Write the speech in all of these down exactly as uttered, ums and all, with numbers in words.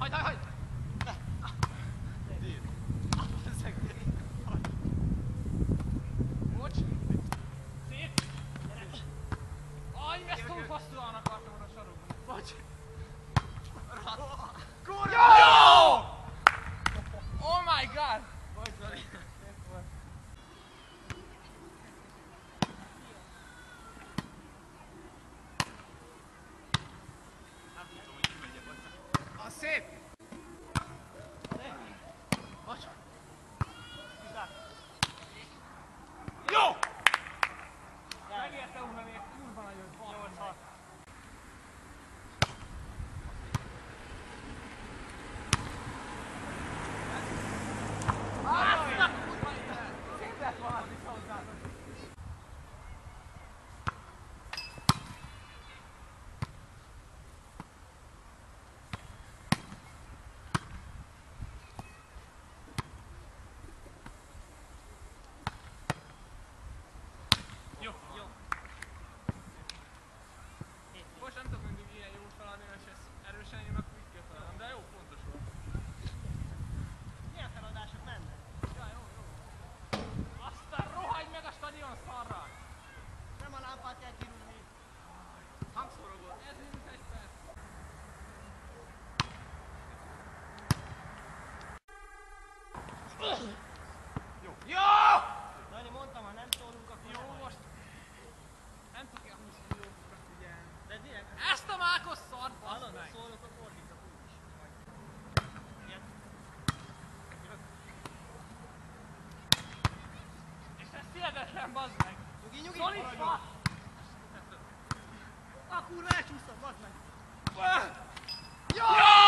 Hagyd, hagyd, hagyd! Bocs! Szép! Aj, ezt túl hosszúan akartam oda sarokba. Bocs! Kurva! Jó! Oh my god! Bocs, Zoli. Az szép! Bocs! Jó! Megérte úrna még kurva nagyon. nyolc hat. Azt a kurva élet! Szép lett volna az vissza hozzátok. Jó, jó. Most nem tudok mindig ilyen jó feladni, és ez erősen jön, akkor így kell feladnom, de jó, fontos volt. Milyen feladások mennek? Ja, jó, jó. Aztán rohagy meg a stadion szarra! Nem a lámpát kell kirúgni. Hangszórogol. Ez mint egy perc. Jó. Jó! Dani, mondtam, ha nem szólunk, akkor Jó, nem most nem tudok ilyen húsz milliókra figyelni. De direkt, Ezt a mákos szart, hallod, basz ha meg! szólok, akkor fordítok úgyis. Ilyet. És ez hihetetlen, bazd meg! Nyugi, nyugi! Zoli, Maradjon. fasz! A kurva, elcsúsztam, bazd meg! Jó!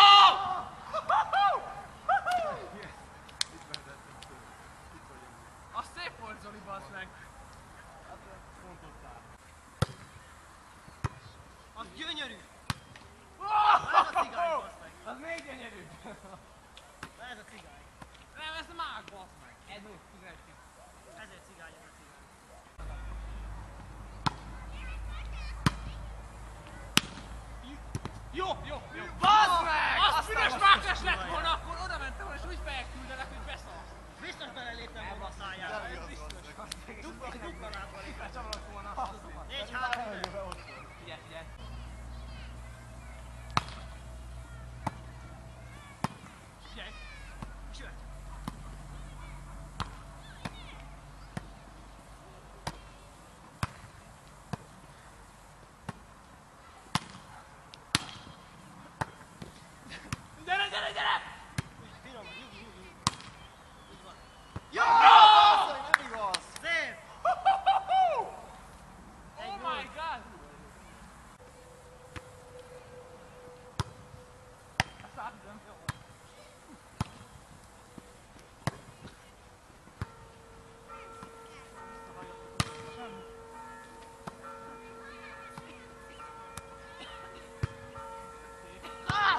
Az szép volt, Zoli, bazd meg! Az gyönyörű! Oh! Ez a cigány, bazd meg! Az még gyönyörűbb! Ez a cigány. Nem, ez mág, bazd meg! Egy null, tizenegy. Ezért cigány, ez a cigány. Jó, jó, jó! Bazd meg! Az Aztán füles most mákos most lett kurva volna, akkor oda mentem volna, és úgy felküldelek, hogy beszarsz. Biztos beleléptem volna a szájába. Ez biztos. Dupla, dupla lábbal léptem. Becsavart volna. Négy három. Figyelj, figyelj. Figyelj. Csöt. Gyere, gyere, gyere! Finom, nyugi, nyugi, nyugi. Így van. Jó! Nem igaz! Szép! Oh my god! Ezt átadom. Ah!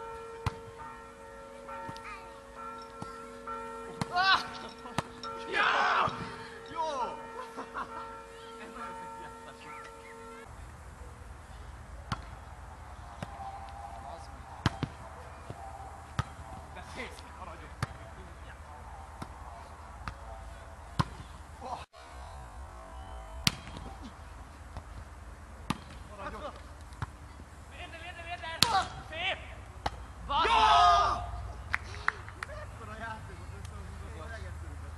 Ah! Jó! Jó! Ez nagyon szép játszás. De szép, maradjon. Maradjon! Vérde, vérde, vérde! Szép! Basz! Jó! Ekkora játékot összehozunk, az legegyszerűbbet.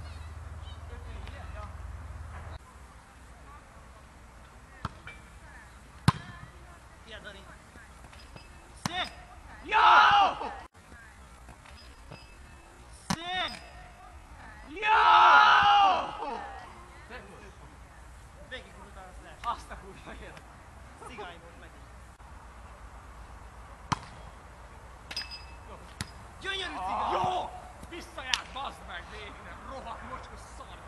Ilyen, Dani. Szép! Jó! Szép! Jó! Végig utána slash. Azt a kurva élet. Cigány volt megint. Gyönyörű cigány! Jó! Visszajár, bazd meg végre! Rohadt mocskos szarra!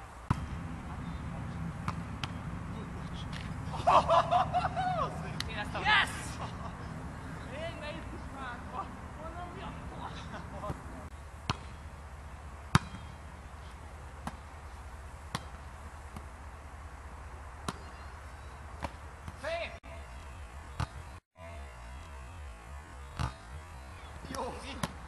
Én ezt a... Yes! Végre itt is mágva! Mondom, mi a fasz? Szép! Jó!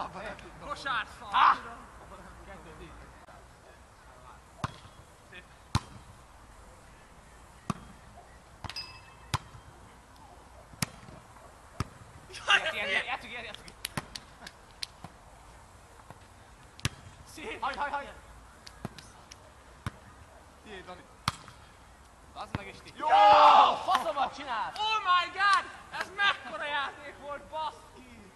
Abban nem tudtam. Kosárszal! Ah! Kettő, tíz. Szép. Ilyen, ilyen, ilyen, játsszuk, ilyen, játsszuk. Szép. Hagy, hagy, hagy. Tiéd, Dani. Az meg is ti. Jó! Faszomat csinálsz! Oh my god! Ez mekkora játék volt, baszki!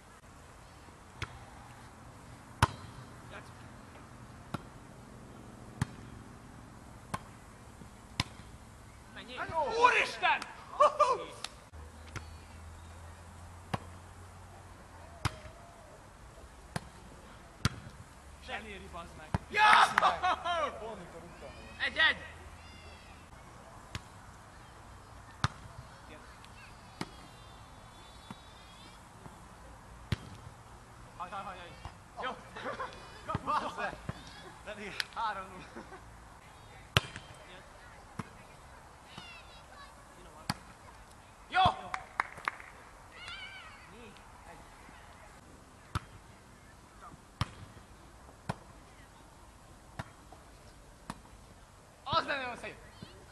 Játsszuk. Menjél! Hát jó! Úristen! Eléri, bazd meg! Pont mikor rúgtam. Egy-egy! Hagy, hagy, hagy, hagy. Jó! Bassz be! Dani, három nulla. Jó! Az nem nagyon szép.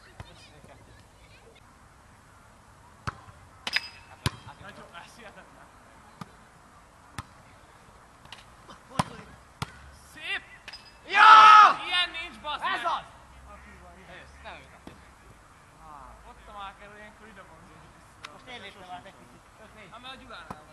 Nagyon, ez hihetetlen. Szép! Ja! Ilyen nincs, bazd meg! Ez az! A kurva, ilyen. Eljössz, nem jöttem. Ott a már kell, ilyenkor ide vonzódik vissza. Most én léptem át egy kicsit. öt négy. Hát mert a Gyulánál van.